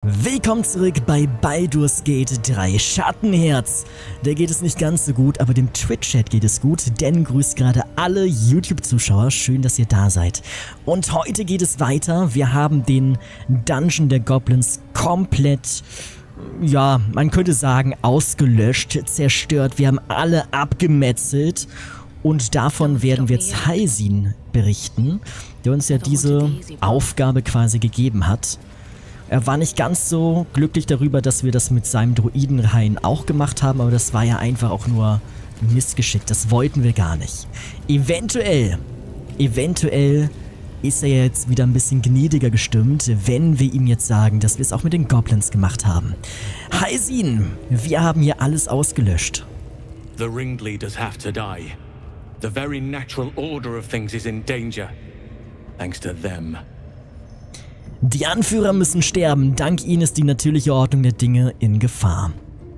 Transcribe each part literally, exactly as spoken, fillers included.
Willkommen zurück bei Baldur's Gate drei Schattenherz. Da geht es nicht ganz so gut, aber dem Twitch-Chat geht es gut, denn grüßt gerade alle YouTube-Zuschauer. Schön, dass ihr da seid. Und heute geht es weiter. Wir haben den Dungeon der Goblins komplett, ja, man könnte sagen, ausgelöscht, zerstört. Wir haben alle abgemetzelt. Und davon werden wir jetzt Halsin berichten, der uns ja diese Aufgabe quasi gegeben hat. Er war nicht ganz so glücklich darüber, dass wir das mit seinem Druidenhain auch gemacht haben, aber das war ja einfach auch nur Missgeschick. Das wollten wir gar nicht. Eventuell, eventuell ist er jetzt wieder ein bisschen gnädiger gestimmt, wenn wir ihm jetzt sagen, dass wir es auch mit den Goblins gemacht haben. Halsin, wir haben hier alles ausgelöscht. The ringleaders have to die. The very natural order of things is in danger. Thanks to them. Die Anführer müssen sterben, dank ihnen ist die natürliche Ordnung der Dinge in Gefahr.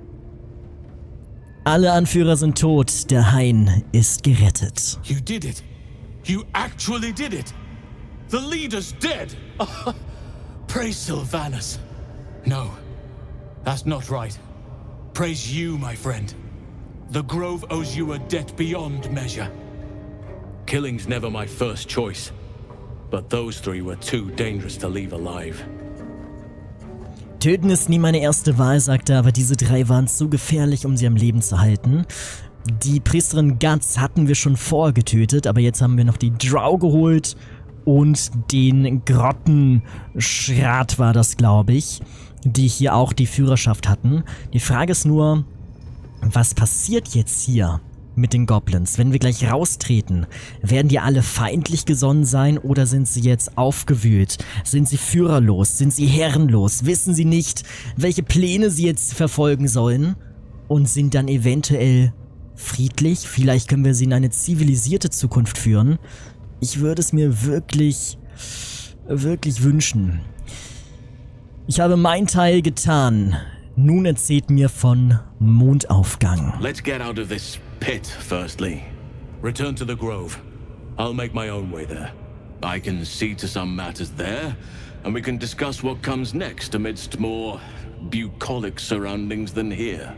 Alle Anführer sind tot, der Hain ist gerettet. You did it. You actually did it. The leader's dead. Praise Sylvanas. No, that's not right. Praise you, my friend. The Grove owes you a debt beyond measure. Killing's never my first choice. But those three were too dangerous to leave alive. Töten ist nie meine erste Wahl, sagte er, aber diese drei waren zu gefährlich, um sie am Leben zu halten. Die Priesterin Guts hatten wir schon vorher getötet, aber jetzt haben wir noch die Drow geholt und den Grottenschrat war das, glaube ich, die hier auch die Führerschaft hatten. Die Frage ist nur, was passiert jetzt hier mit den Goblins? Wenn wir gleich raustreten, werden die alle feindlich gesonnen sein oder sind sie jetzt aufgewühlt? Sind sie führerlos? Sind sie herrenlos? Wissen sie nicht, welche Pläne sie jetzt verfolgen sollen? Und sind dann eventuell friedlich? Vielleicht können wir sie in eine zivilisierte Zukunft führen. Ich würde es mir wirklich, wirklich wünschen. Ich habe meinen Teil getan. Nun erzählt mir von Mondaufgang. Let's get out of this pit, firstly. Return to the Grove. I'll make my own way there. I can see to some matters there, and we can discuss what comes next amidst more bucolic surroundings than here.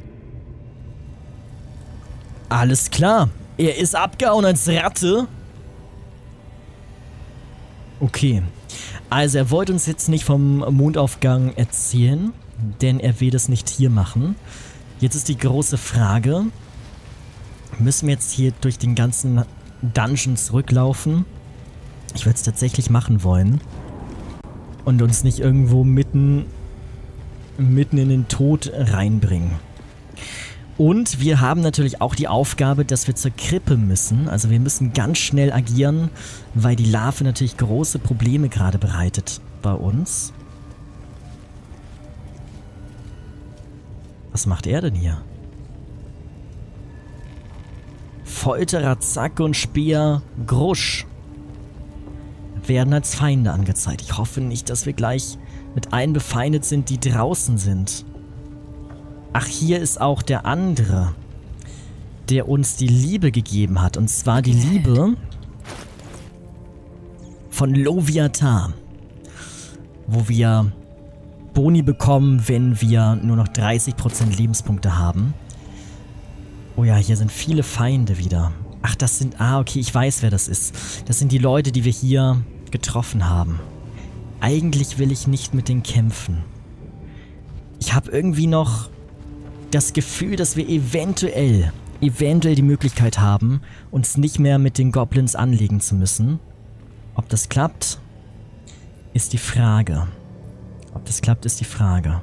Alles klar. Er ist abgehauen als Ratte. Okay. Also er wollte uns jetzt nicht vom Mondaufgang erzählen, denn er will das nicht hier machen. Jetzt ist die große Frage, müssen wir jetzt hier durch den ganzen Dungeon zurücklaufen? Ich würde es tatsächlich machen wollen. Und uns nicht irgendwo mitten, mitten in den Tod reinbringen. Und wir haben natürlich auch die Aufgabe, dass wir zur Krippe müssen. Also wir müssen ganz schnell agieren, weil die Larve natürlich große Probleme gerade bereitet bei uns. Was macht er denn hier? Folterer, Zack und Speer, Grusch werden als Feinde angezeigt. Ich hoffe nicht, dass wir gleich mit allen befeindet sind, die draußen sind. Ach, hier ist auch der andere, der uns die Liebe gegeben hat. Und zwar die Liebe von Loviatar, wo wir Boni bekommen, wenn wir nur noch dreißig Prozent Lebenspunkte haben. Oh ja, hier sind viele Feinde wieder. Ach, das sind... Ah, okay, ich weiß, wer das ist. Das sind die Leute, die wir hier getroffen haben. Eigentlich will ich nicht mit denen kämpfen. Ich habe irgendwie noch das Gefühl, dass wir eventuell, eventuell die Möglichkeit haben, uns nicht mehr mit den Goblins anlegen zu müssen. Ob das klappt, ist die Frage. Ob das klappt, ist die Frage.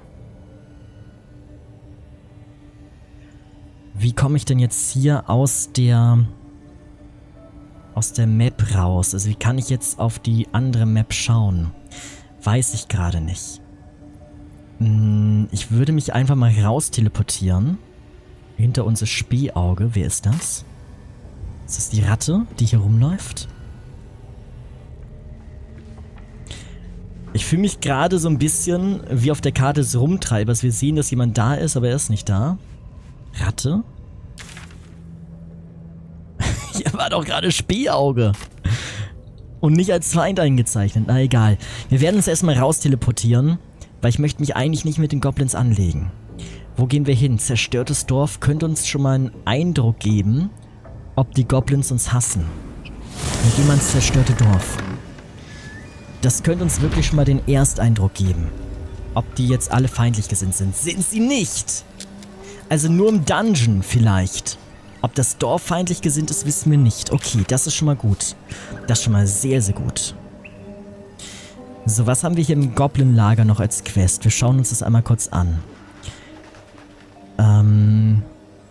Wie komme ich denn jetzt hier aus der aus der Map raus? Also wie kann ich jetzt auf die andere Map schauen? Weiß ich gerade nicht. Hm, ich würde mich einfach mal raus teleportieren. Hinter uns ist Spähauge. Wer ist das? Ist das die Ratte, die hier rumläuft? Ich fühle mich gerade so ein bisschen wie auf der Karte des Rumtreibers. Wir sehen, dass jemand da ist, aber er ist nicht da. Ratte? Hier war doch gerade Spähauge. Und nicht als Feind eingezeichnet. Na egal. Wir werden uns erstmal raus teleportieren. Weil ich möchte mich eigentlich nicht mit den Goblins anlegen. Wo gehen wir hin? Zerstörtes Dorf könnte uns schon mal einen Eindruck geben, ob die Goblins uns hassen. Wir gehen mal ins zerstörte Dorf. Das könnte uns wirklich schon mal den Ersteindruck geben. Ob die jetzt alle feindlich gesinnt sind. Sind sie nicht! Also nur im Dungeon vielleicht. Ob das Dorf feindlich gesinnt ist, wissen wir nicht. Okay, das ist schon mal gut. Das ist schon mal sehr, sehr gut. So, was haben wir hier im Goblin-Lager noch als Quest? Wir schauen uns das einmal kurz an. Ähm...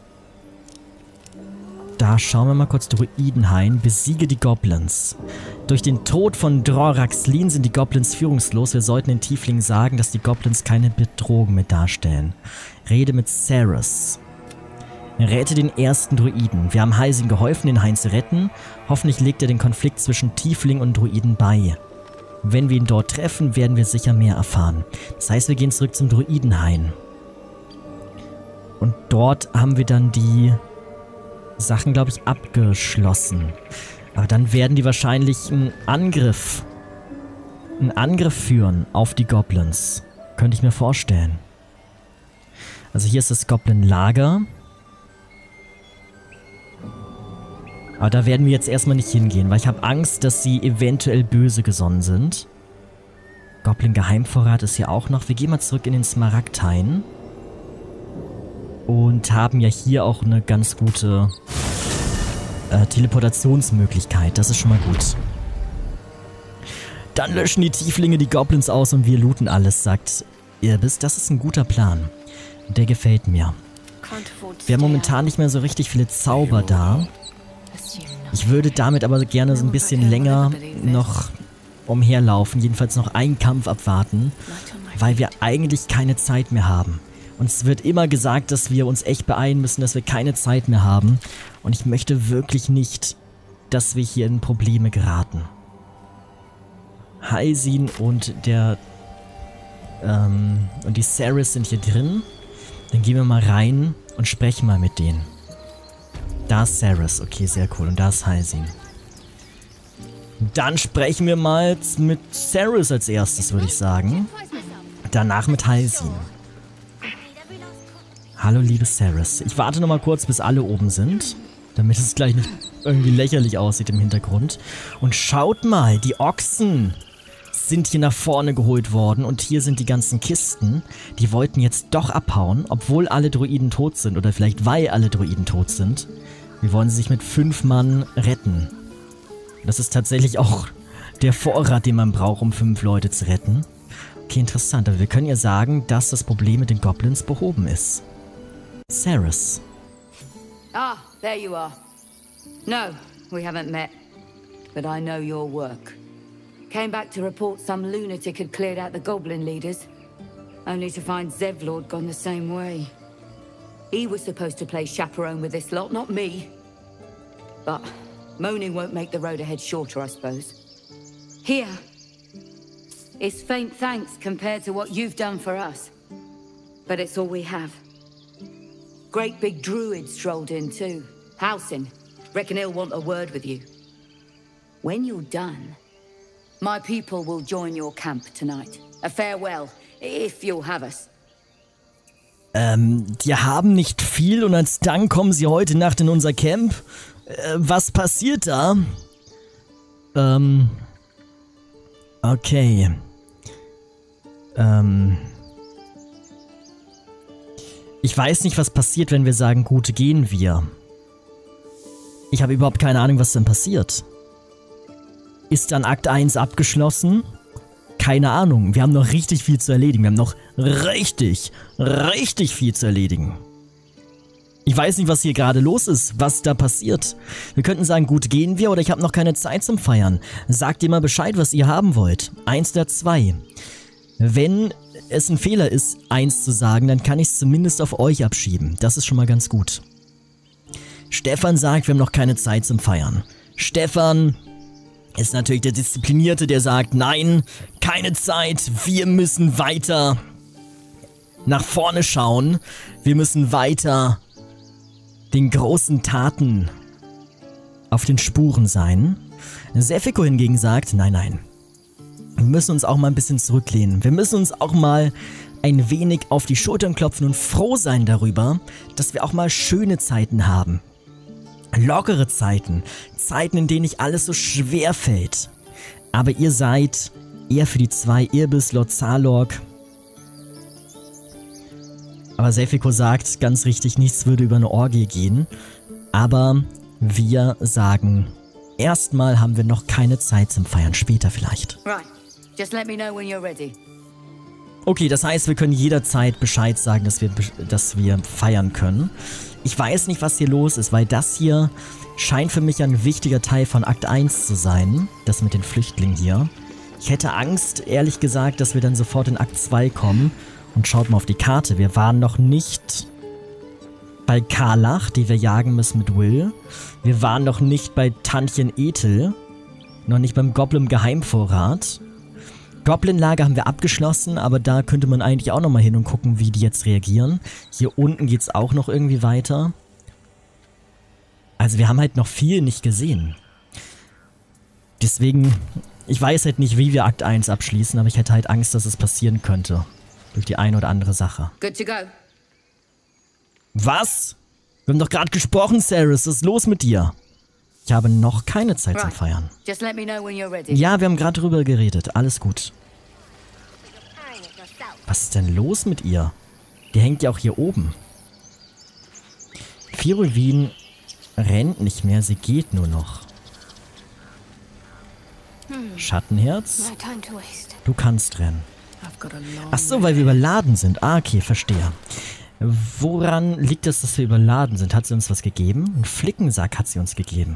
Da schauen wir mal kurz Druidenhain. Besiege die Goblins. Durch den Tod von Droraxlin sind die Goblins führungslos. Wir sollten den Tieflingen sagen, dass die Goblins keine Bedrohung mehr darstellen. Rede mit Cerys. Rette den ersten Druiden. Wir haben Halsin geholfen, den Hain zu retten. Hoffentlich legt er den Konflikt zwischen Tiefling und Druiden bei. Wenn wir ihn dort treffen, werden wir sicher mehr erfahren. Das heißt, wir gehen zurück zum Druidenhain. Und dort haben wir dann die Sachen, glaube ich, abgeschlossen. Aber dann werden die wahrscheinlich einen Angriff, einen Angriff führen auf die Goblins. Könnte ich mir vorstellen. Also hier ist das Goblin-Lager. Aber da werden wir jetzt erstmal nicht hingehen, weil ich habe Angst, dass sie eventuell böse gesonnen sind. Goblin-Geheimvorrat ist hier auch noch. Wir gehen mal zurück in den Smaragdhain. Und haben ja hier auch eine ganz gute äh, Teleportationsmöglichkeit. Das ist schon mal gut. Dann löschen die Tieflinge die Goblins aus und wir looten alles, sagt Irbis. Das ist ein guter Plan. Der gefällt mir. Wir haben momentan nicht mehr so richtig viele Zauber da. Ich würde damit aber gerne so ein bisschen länger noch umherlaufen. Jedenfalls noch einen Kampf abwarten. Weil wir eigentlich keine Zeit mehr haben. Uns wird immer gesagt, dass wir uns echt beeilen müssen, dass wir keine Zeit mehr haben. Und ich möchte wirklich nicht, dass wir hier in Probleme geraten. Halsin und der ähm, und die Cerys sind hier drin. Dann gehen wir mal rein und sprechen mal mit denen. Da ist Cerys, okay, sehr cool. Und da ist Halsin. Dann sprechen wir mal mit Cerys als erstes, würde ich sagen. Danach mit Halsin. Hallo, liebe Cerys. Ich warte noch mal kurz, bis alle oben sind, damit es gleich nicht irgendwie lächerlich aussieht im Hintergrund. Und schaut mal, die Ochsen sind hier nach vorne geholt worden und hier sind die ganzen Kisten. Die wollten jetzt doch abhauen, obwohl alle Druiden tot sind oder vielleicht weil alle Druiden tot sind. Wie wollen sie sich mit fünf Mann retten? Das ist tatsächlich auch der Vorrat, den man braucht, um fünf Leute zu retten. Okay, interessant, aber wir können ja sagen, dass das Problem mit den Goblins behoben ist. Cerys. Ah, there you are. No, we haven't met. But I know your work. Came back to report some lunatic had cleared out the goblin leaders. Only to find Zevlord gone the same way. He was supposed to play chaperone with this lot, not me. But moaning won't make the road ahead shorter, I suppose. Here is faint thanks compared to what you've done for us. But it's all we have. Great big druid strolled in too. Halsin, reckon he'll want a word with you. When you're done, my people will join your camp tonight. A farewell, if you'll have us. Ähm, die haben nicht viel und als Dank kommen sie heute Nacht in unser Camp. Äh, was passiert da? Ähm, okay. Ähm... Ich weiß nicht, was passiert, wenn wir sagen, gut, gehen wir. Ich habe überhaupt keine Ahnung, was dann passiert. Ist dann Akt eins abgeschlossen? Keine Ahnung. Wir haben noch richtig viel zu erledigen. Wir haben noch richtig, richtig viel zu erledigen. Ich weiß nicht, was hier gerade los ist, was da passiert. Wir könnten sagen, gut, gehen wir, oder ich habe noch keine Zeit zum Feiern. Sagt ihr mal Bescheid, was ihr haben wollt. Eins der zwei. Wenn es ein Fehler ist, eins zu sagen, dann kann ich es zumindest auf euch abschieben. Das ist schon mal ganz gut. Stefan sagt, wir haben noch keine Zeit zum Feiern. Stefan ist natürlich der Disziplinierte, der sagt, nein, keine Zeit, wir müssen weiter nach vorne schauen. Wir müssen weiter den großen Taten auf den Spuren sein. Sefiko hingegen sagt, nein, nein. Wir müssen uns auch mal ein bisschen zurücklehnen. Wir müssen uns auch mal ein wenig auf die Schultern klopfen und froh sein darüber, dass wir auch mal schöne Zeiten haben. Lockere Zeiten. Zeiten, in denen nicht alles so schwer fällt. Aber ihr seid eher für die zwei Irbis, Lord Zarlorg. Aber Sefiko sagt ganz richtig, nichts würde über eine Orgie gehen. Aber wir sagen, erstmal haben wir noch keine Zeit zum Feiern, später vielleicht. Right. Just let me know when you're ready. Okay, das heißt, wir können jederzeit Bescheid sagen, dass wir, dass wir feiern können. Ich weiß nicht, was hier los ist, weil das hier scheint für mich ein wichtiger Teil von Akt eins zu sein. Das mit den Flüchtlingen hier. Ich hätte Angst, ehrlich gesagt, dass wir dann sofort in Akt zwei kommen. Und schaut mal auf die Karte. Wir waren noch nicht bei Karlach, die wir jagen müssen mit Will. Wir waren noch nicht bei Tantchen Ethel. Noch nicht beim Goblin Geheimvorrat. Goblin-Lager haben wir abgeschlossen, aber da könnte man eigentlich auch nochmal hin und gucken, wie die jetzt reagieren. Hier unten geht es auch noch irgendwie weiter. Also wir haben halt noch viel nicht gesehen. Deswegen, ich weiß halt nicht, wie wir Akt eins abschließen, aber ich hätte halt Angst, dass es passieren könnte. Durch die eine oder andere Sache. Good to go. Was? Wir haben doch gerade gesprochen, Cerys. Was ist los mit dir? Ich habe noch keine Zeit zum Feiern. Just let me know when you're ready. Ja, wir haben gerade drüber geredet. Alles gut. Was ist denn los mit ihr? Die hängt ja auch hier oben. Firulvin rennt nicht mehr, sie geht nur noch. Schattenherz? Du kannst rennen. Ach so, weil wir überladen sind. Ah, okay, verstehe. Woran liegt es, dass wir überladen sind? Hat sie uns was gegeben? Einen Flickensack hat sie uns gegeben.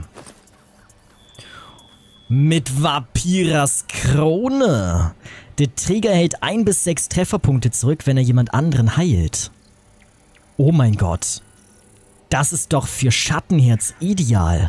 Mit Vampiras Krone. Der Träger hält ein bis sechs Trefferpunkte zurück, wenn er jemand anderen heilt. Oh mein Gott. Das ist doch für Schattenherz ideal.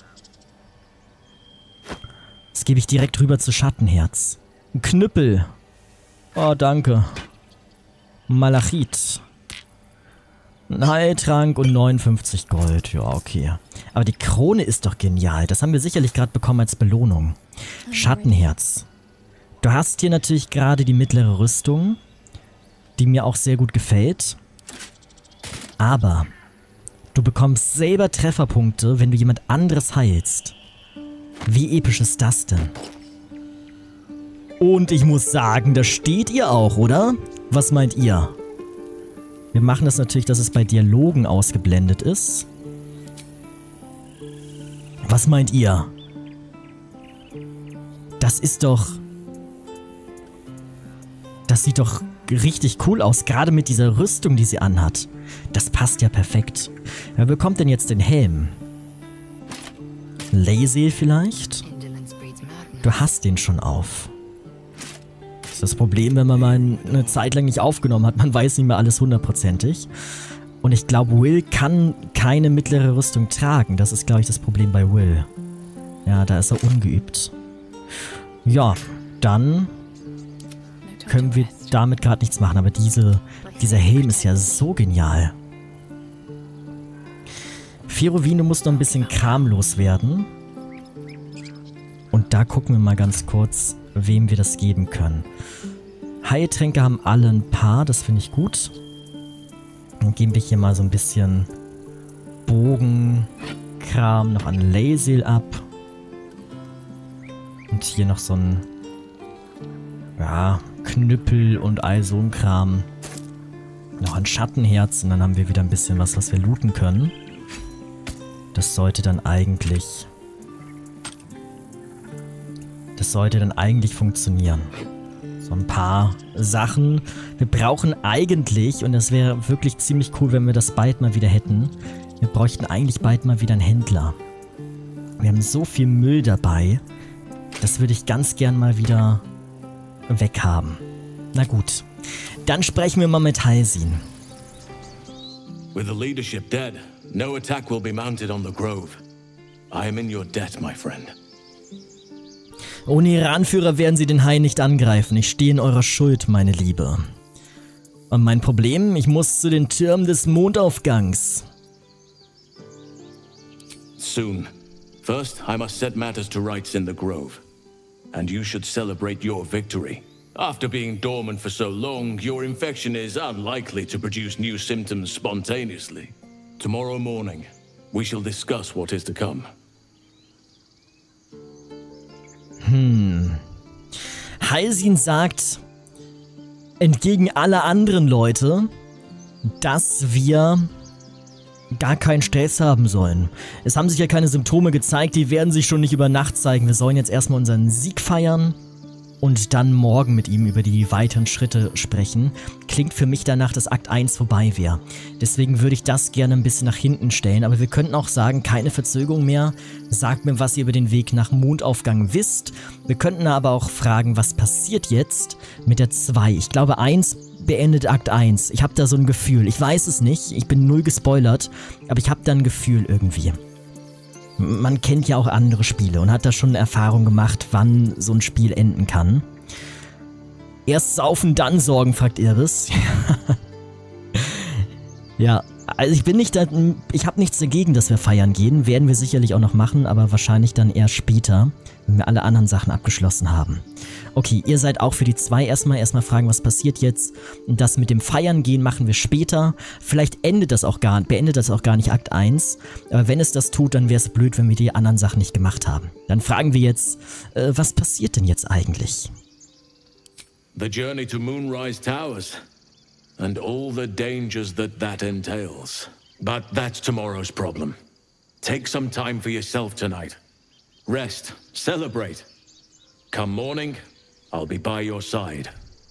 Das gebe ich direkt rüber zu Schattenherz. Ein Knüppel. Oh, danke. Malachit. Ein Heiltrank und neunundfünfzig Gold. Ja, okay. Aber die Krone ist doch genial. Das haben wir sicherlich gerade bekommen als Belohnung. Schattenherz. Du hast hier natürlich gerade die mittlere Rüstung, die mir auch sehr gut gefällt. Aber du bekommst selber Trefferpunkte, wenn du jemand anderes heilst. Wie episch ist das denn? Und ich muss sagen, da steht ihr auch, oder? Was meint ihr? Wir machen das natürlich, dass es bei Dialogen ausgeblendet ist. Was meint ihr? Das ist doch... Das sieht doch richtig cool aus, gerade mit dieser Rüstung, die sie anhat. Das passt ja perfekt. Wer bekommt denn jetzt den Helm? Lae'zel vielleicht? Du hast den schon auf. Das ist das Problem, wenn man mal eine Zeit lang nicht aufgenommen hat. Man weiß nicht mehr alles hundertprozentig. Und ich glaube, Will kann keine mittlere Rüstung tragen. Das ist, glaube ich, das Problem bei Will. Ja, da ist er ungeübt. Ja, dann können wir damit gerade nichts machen. Aber diese, dieser Helm ist ja so genial. Firulvin muss noch ein bisschen Kram loswerden. Und da gucken wir mal ganz kurz, wem wir das geben können. Heiltränke haben alle ein paar, das finde ich gut. Dann geben wir hier mal so ein bisschen Bogenkram noch an Lae'zel ab. Und hier noch so ein, ja, Knüppel und all so ein Kram. Noch ein Schattenherz und dann haben wir wieder ein bisschen was, was wir looten können. Das sollte dann eigentlich... Das sollte dann eigentlich funktionieren. So ein paar Sachen. Wir brauchen eigentlich, und das wäre wirklich ziemlich cool, wenn wir das bald mal wieder hätten, wir bräuchten eigentlich bald mal wieder einen Händler. Wir haben so viel Müll dabei, das würde ich ganz gern mal wieder weghaben. Na gut, dann sprechen wir mal mit Halsin. With the leadership dead, no attack will be mounted on the Grove. I am in your debt, my friend. Ohne ihre Anführer werden sie den Hai nicht angreifen. Ich stehe in eurer Schuld, meine Liebe. Und mein Problem? Ich muss zu den Türmen des Mondaufgangs. Soon. First, I must set matters to rights in the Grove. and you should celebrate your victory. After being dormant for so long, your infection is unlikely to produce new symptoms spontaneously. Tomorrow morning, we shall discuss what is to come. Hm. Halsin sagt, entgegen aller anderen Leute, dass wir gar keinen Stress haben sollen. Es haben sich ja keine Symptome gezeigt, die werden sich schon nicht über Nacht zeigen. Wir sollen jetzt erstmal unseren Sieg feiern und dann morgen mit ihm über die weiteren Schritte sprechen. Klingt für mich danach, dass Akt eins vorbei wäre. Deswegen würde ich das gerne ein bisschen nach hinten stellen. Aber wir könnten auch sagen, keine Verzögerung mehr. Sagt mir, was ihr über den Weg nach Mondaufgang wisst. Wir könnten aber auch fragen, was passiert jetzt mit der zwei. Ich glaube, eins beendet Akt eins. Ich habe da so ein Gefühl. Ich weiß es nicht. Ich bin null gespoilert. Aber ich habe da ein Gefühl irgendwie. Man kennt ja auch andere Spiele und hat da schon eine Erfahrung gemacht, wann so ein Spiel enden kann. Erst saufen, dann sorgen, fragt Iris. Ja, also ich bin nicht da, ich habe nichts dagegen, dass wir feiern gehen. Werden wir sicherlich auch noch machen, aber wahrscheinlich dann eher später, wenn wir alle anderen Sachen abgeschlossen haben. Okay, ihr seid auch für die zwei erstmal. Erstmal fragen, was passiert jetzt. Das mit dem Feiern gehen machen wir später. Vielleicht endet das auch gar, beendet das auch gar nicht Akt eins. Aber wenn es das tut, dann wäre es blöd, wenn wir die anderen Sachen nicht gemacht haben. Dann fragen wir jetzt, äh, was passiert denn jetzt eigentlich? The journey to Moonrise Towers. And all the dangers that that entails. But that's tomorrow's problem. Take some time for yourself tonight. Rest, celebrate. Come morning, I'll be by your side.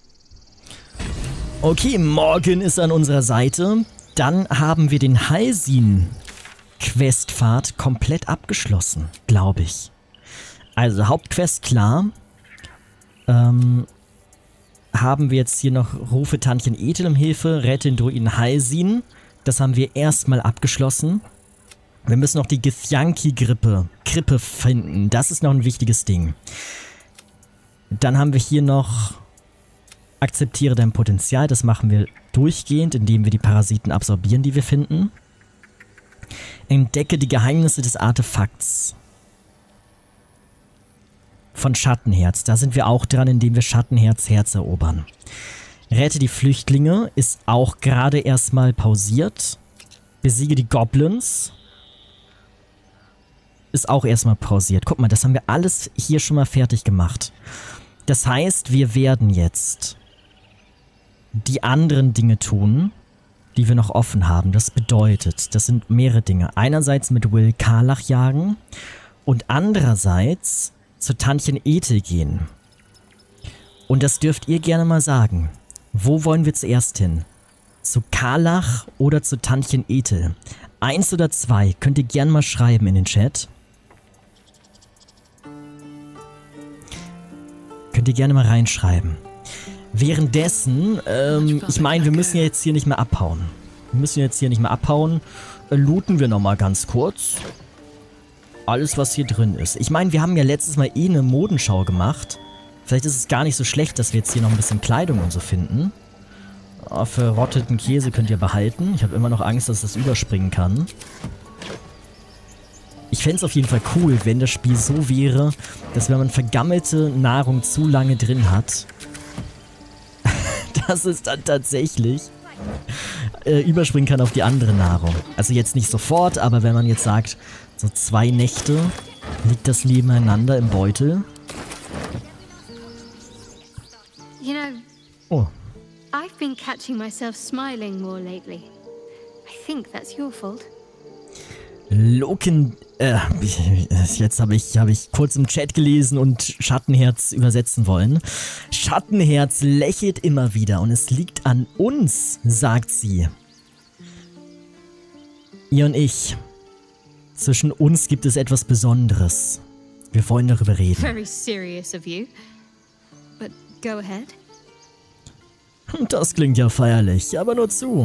Okay, Morgan ist an unserer Seite. Dann haben wir den Halsin-Questpfad komplett abgeschlossen, glaube ich. Also Hauptquest klar. Ähm... haben wir jetzt hier noch Rufe Tantchen Ethel um Hilfe, rette den Druiden Halsin. Das haben wir erstmal abgeschlossen. Wir müssen noch die Githyanki-Grippe Krippe finden. Das ist noch ein wichtiges Ding. Dann haben wir hier noch akzeptiere dein Potenzial. Das machen wir durchgehend, indem wir die Parasiten absorbieren, die wir finden. Entdecke die Geheimnisse des Artefakts von Schattenherz. Da sind wir auch dran, indem wir Schattenherz Herz erobern. Rette die Flüchtlinge ist auch gerade erstmal pausiert. Besiege die Goblins ist auch erstmal pausiert. Guck mal, das haben wir alles hier schon mal fertig gemacht. Das heißt, wir werden jetzt die anderen Dinge tun, die wir noch offen haben. Das bedeutet, das sind mehrere Dinge. Einerseits mit Will Karlach jagen und andererseits zu Tantchen Ethel gehen. Und das dürft ihr gerne mal sagen. Wo wollen wir zuerst hin? Zu Karlach oder zu Tantchen Ethel? Eins oder zwei? Könnt ihr gerne mal schreiben in den Chat. Könnt ihr gerne mal reinschreiben. Währenddessen, ähm, ich meine, wir müssen ja jetzt hier nicht mehr abhauen. Wir müssen jetzt hier nicht mehr abhauen. Äh, looten wir nochmal ganz kurz. Alles, was hier drin ist. Ich meine, wir haben ja letztes Mal eh eine Modenschau gemacht. Vielleicht ist es gar nicht so schlecht, dass wir jetzt hier noch ein bisschen Kleidung und so finden. Oh, verrotteten Käse könnt ihr behalten. Ich habe immer noch Angst, dass das überspringen kann. Ich fände es auf jeden Fall cool, wenn das Spiel so wäre, dass wenn man vergammelte Nahrung zu lange drin hat, dass es dann tatsächlich äh, überspringen kann auf die andere Nahrung. Also jetzt nicht sofort, aber wenn man jetzt sagt, so zwei Nächte liegt das nebeneinander im Beutel. You know, oh. I've been catching myself smiling more lately. I think that's your fault. Loken, äh, jetzt habe ich, hab ich kurz im Chat gelesen und Schattenherz übersetzen wollen. Schattenherz lächelt immer wieder und es liegt an uns, sagt sie. Ihr und ich. Zwischen uns gibt es etwas Besonderes. Wir wollen darüber reden. Very serious of you. But go ahead. Das klingt ja feierlich, aber nur zu.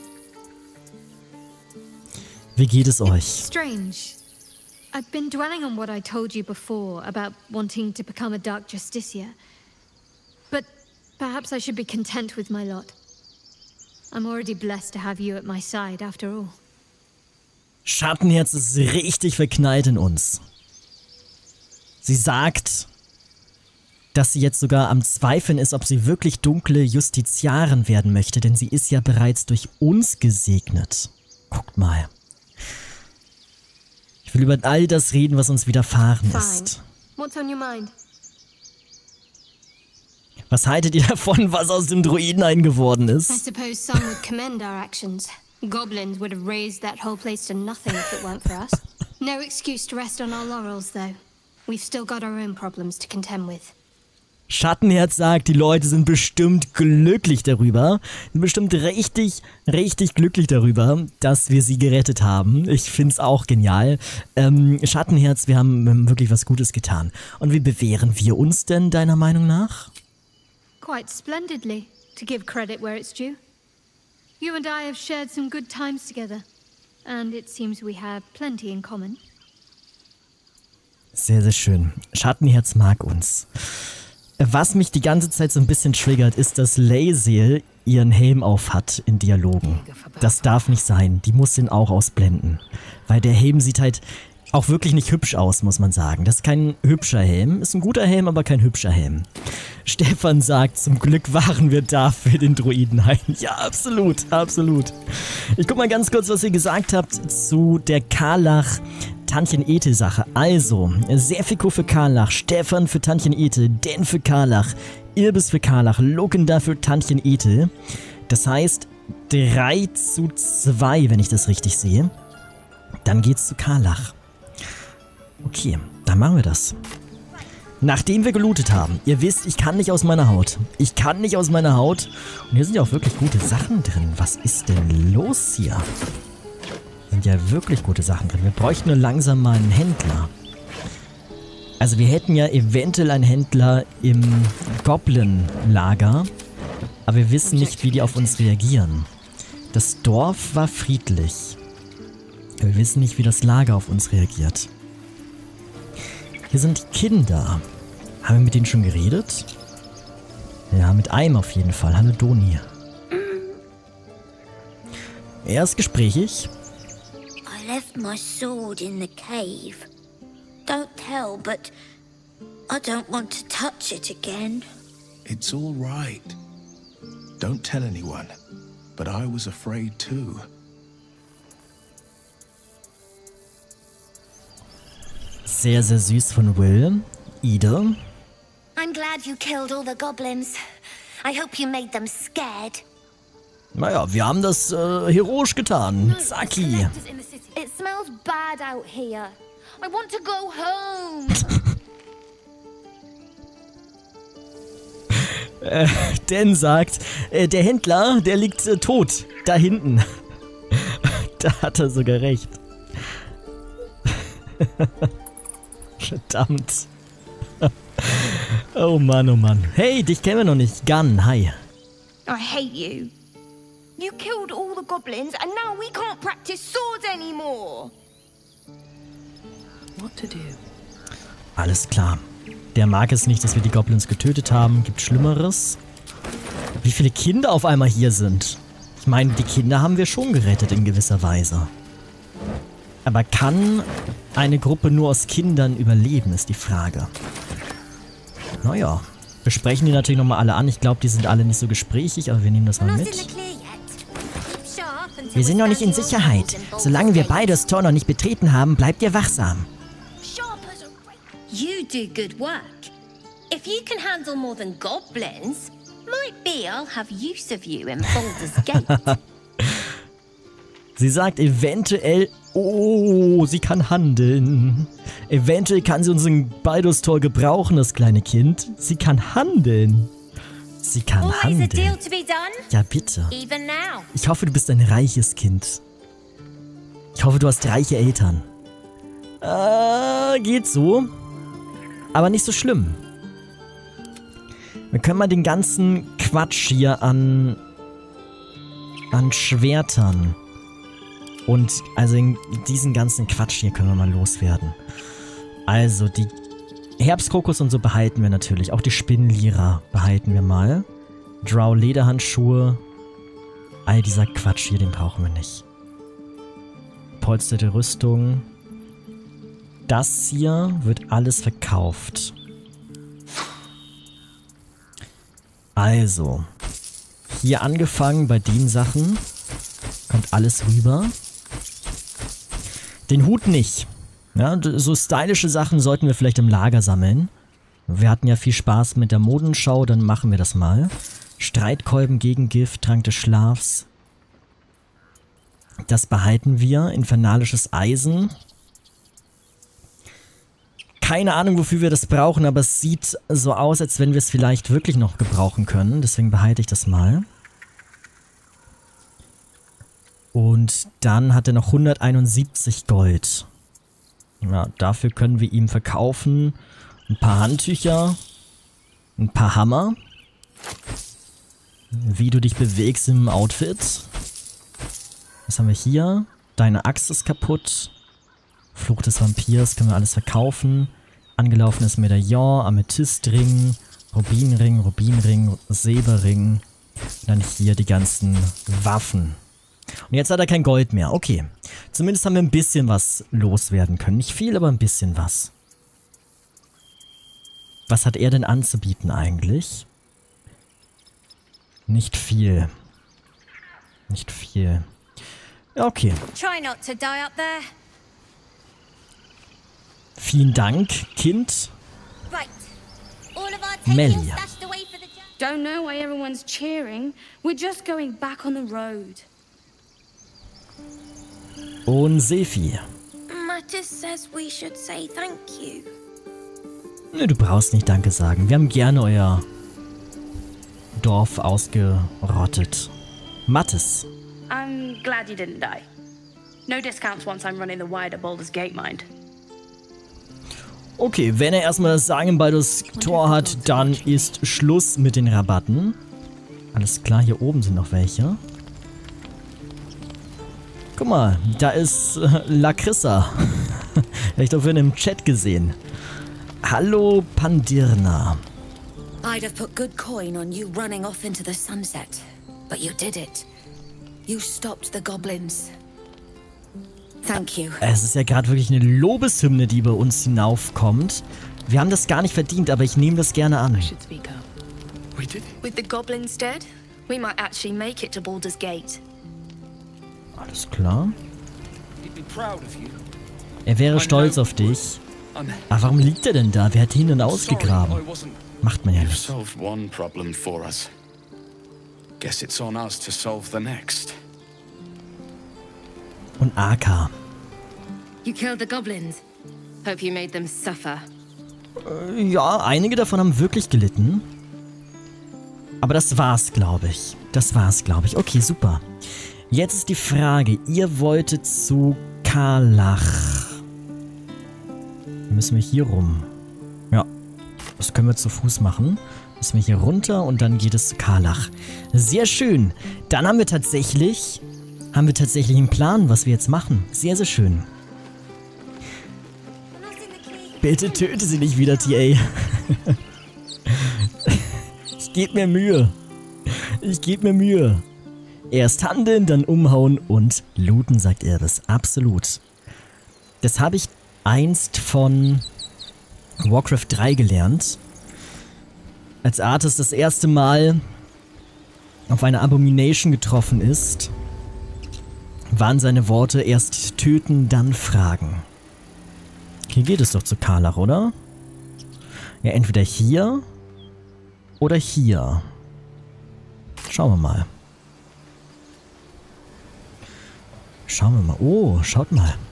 Wie geht es euch? It's strange. I've been dwelling on what I told you before about wanting to become a Dark Justicia. But perhaps I should be content with my lot. I'm already blessed to have you at my side after all. Schattenherz ist richtig verknallt in uns. Sie sagt, dass sie jetzt sogar am Zweifeln ist, ob sie wirklich dunkle Justiziarin werden möchte, denn sie ist ja bereits durch uns gesegnet. Guckt mal. Ich will über all das reden, was uns widerfahren ist. What's on your mind? Was haltet ihr davon, was aus dem Druiden geworden I ist? suppose some would commend our actions. Goblins would have raised that whole place to nothing if it weren't for us. No excuse to rest on our laurels, though. We've still got our own problems to contend with. Schattenherz sagt, die Leute sind bestimmt glücklich darüber. Sind bestimmt richtig, richtig glücklich darüber, dass wir sie gerettet haben. Ich find's auch genial. Ähm, Schattenherz, wir haben wirklich was Gutes getan. Und wie bewähren wir uns denn, deiner Meinung nach? Quite splendidly, to give credit where it's due. You and I have shared some good times together. And it seems we have plenty in common. Sehr, sehr schön. Schattenherz mag uns. Was mich die ganze Zeit so ein bisschen triggert, ist, dass Lae'zel ihren Helm auf hat in Dialogen. Das darf nicht sein. Die muss den auch ausblenden. Weil der Helm sieht halt auch wirklich nicht hübsch aus, muss man sagen. Das ist kein hübscher Helm. Ist ein guter Helm, aber kein hübscher Helm. Stefan sagt, zum Glück waren wir da für den Druidenhain. Ja, absolut, absolut. Ich guck mal ganz kurz, was ihr gesagt habt zu der Karlach Tantchen Ethel Sache. Also, Sefiko für Karlach, Stefan für Tantchen Ethel, Dan für Karlach, Irbis für Karlach, Lokenda für Tantchen Ethel. Das heißt, drei zu zwei, wenn ich das richtig sehe. Dann geht's zu Karlach. Okay, dann machen wir das. Nachdem wir gelootet haben. Ihr wisst, ich kann nicht aus meiner Haut. Ich kann nicht aus meiner Haut. Und hier sind ja auch wirklich gute Sachen drin. Was ist denn los hier? Sind ja wirklich gute Sachen drin. Wir bräuchten nur langsam mal einen Händler. Also wir hätten ja eventuell einen Händler im Goblin-Lager. Aber wir wissen nicht, wie die auf uns reagieren. Das Dorf war friedlich. Wir wissen nicht, wie das Lager auf uns reagiert. Hier sind die Kinder. Haben wir mit denen schon geredet? Ja, mit einem auf jeden Fall. Hallo Doni. Er ist gesprächig. I left my sword in the cave. Don't tell, but I don't want to touch it again. It's all right. Don't tell anyone. But I was afraid too. Sehr, sehr süß von Will. Ida. I'm glad you killed all the goblins. I hope you made them scared. Naja, wir haben das äh, heroisch getan. Zacki. It smells bad out here. I want to go home. äh, Dan sagt, äh, der Händler, der liegt äh, tot. Da hinten. Da hat er sogar recht. Verdammt. Oh Mann, oh Mann. Hey, dich kennen wir noch nicht. Gun, hi. I hate you. You killed all the goblins and now we can't practice swords anymore. What to do? Alles klar. Der mag es nicht, dass wir die Goblins getötet haben. Gibt Schlimmeres. Wie viele Kinder auf einmal hier sind. Ich meine, die Kinder haben wir schon gerettet in gewisser Weise. Aber kann eine Gruppe nur aus Kindern überleben, ist die Frage. Naja, wir sprechen die natürlich nochmal alle an. Ich glaube, die sind alle nicht so gesprächig, aber wir nehmen das mal mit. Wir sind noch nicht in Sicherheit. Solange wir beide das Tor noch nicht betreten haben, bleibt ihr wachsam. You do good work. If you can handle more than goblins, might be I'll have use of you in Baldur's Gate. Sie sagt eventuell, oh, sie kann handeln. Eventuell kann sie unseren Baldur's Tor gebrauchen, das kleine Kind. Sie kann handeln. Sie kann Always handeln. a deal to be done. Ja, bitte. Even now. Ich hoffe, du bist ein reiches Kind. Ich hoffe, du hast reiche Eltern. Äh, geht so. Aber nicht so schlimm. Wir können mal den ganzen Quatsch hier an, an Schwertern und also diesen ganzen Quatsch hier können wir mal loswerden. Also die Herbstkrokus und so behalten wir natürlich. Auch die Spinnenlira behalten wir mal. Drow Lederhandschuhe. All dieser Quatsch hier, den brauchen wir nicht. Polsterte Rüstung. Das hier wird alles verkauft. Also, hier angefangen bei den Sachen. Kommt alles rüber. Den Hut nicht. Ja, so stylische Sachen sollten wir vielleicht im Lager sammeln. Wir hatten ja viel Spaß mit der Modenschau, dann machen wir das mal. Streitkolben gegen Gift, Trank des Schlafs. Das behalten wir. Infernalisches Eisen. Keine Ahnung, wofür wir das brauchen, aber es sieht so aus, als wenn wir es vielleicht wirklich noch gebrauchen können. Deswegen behalte ich das mal. Und dann hat er noch hunderteinundsiebzig Gold. Ja, dafür können wir ihm verkaufen ein paar Handtücher, ein paar Hammer. Wie du dich bewegst im Outfit. Was haben wir hier? Deine Axt ist kaputt. Fluch des Vampirs können wir alles verkaufen. Angelaufenes Medaillon, Amethystring, Rubinring, Rubinring, Silberring. Und dann hier die ganzen Waffen. Und jetzt hat er kein Gold mehr. Okay. Zumindest haben wir ein bisschen was loswerden können. Nicht viel, aber ein bisschen was. Was hat er denn anzubieten eigentlich? Nicht viel. Nicht viel. Ja, okay. Try not to die up there. Vielen Dank, Kind. Right. All of our Melly. tables stashed away for the journey. Don't know why everyone's cheering. We're just going back on the road. Und Sefi. Mattis says we should say thank you. Nö, du brauchst nicht Danke sagen. Wir haben gerne euer Dorf ausgerottet. Mattes. I'm glad you didn't die. No discounts once I'm running the wider Baldur's Gate mind. Okay, wenn er erstmal das Sagen bei das Tor hat, dann ist Schluss mit den Rabatten. Alles klar, hier oben sind noch welche. Guck mal, da ist äh, Lakrissa. Hätte ich doch vorhin im Chat gesehen. Hallo, Pandirna. I'd have put good coin on you running off into the sunset, but you did it. You stopped the goblins. Thank you. Es ist ja gerade wirklich eine Lobeshymne, die bei uns hinaufkommt. Wir haben das gar nicht verdient, aber ich nehme das gerne an. I should speak up. We did it. With the goblins dead, we might actually make it to Baldur's Gate. Alles klar. He'd be proud of you. Er wäre stolz auf dich. Aber warum liegt er denn da? Wer hat ihn denn ausgegraben? Macht man ja You've nicht. solved one problem for us. Guess it's on us to solve the next. Und Aka. You killed the goblins. Hope you made them suffer. Ja, einige davon haben wirklich gelitten. Aber das war's, glaube ich. Das war's, glaube ich. Okay, super. Jetzt ist die Frage, ihr wolltet zu Karlach. Müssen wir hier rum? Ja, das können wir zu Fuß machen. Müssen wir hier runter und dann geht es zu Karlach. Sehr schön. Dann haben wir tatsächlich, haben wir tatsächlich einen Plan, was wir jetzt machen. Sehr, sehr schön. Bitte töte sie nicht wieder, T A. Ich gebe mir Mühe. Ich gebe mir Mühe. Erst handeln, dann umhauen und looten, sagt er das. Absolut. Das habe ich einst von Warcraft drei gelernt. Als Arthas das erste Mal auf eine Abomination getroffen ist, waren seine Worte erst töten, dann fragen. Hier geht es doch zu Karlach, oder? Ja, entweder hier oder hier. Schauen wir mal. Schauen wir mal. Oh, schaut mal.